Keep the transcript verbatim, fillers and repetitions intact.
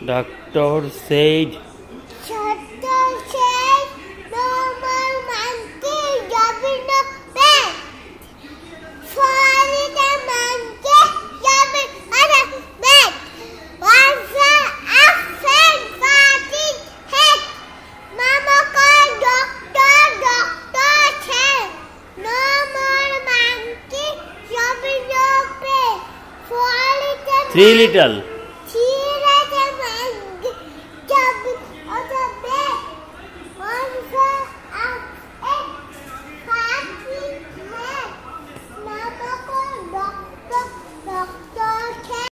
Doctor said. Doctor said no more monkey jumping the bed. Follow the monkey jumping on the bed. Once the elephant farted head. Mama called doctor. Doctor said no more monkey jumping the bed. Follow the Three little.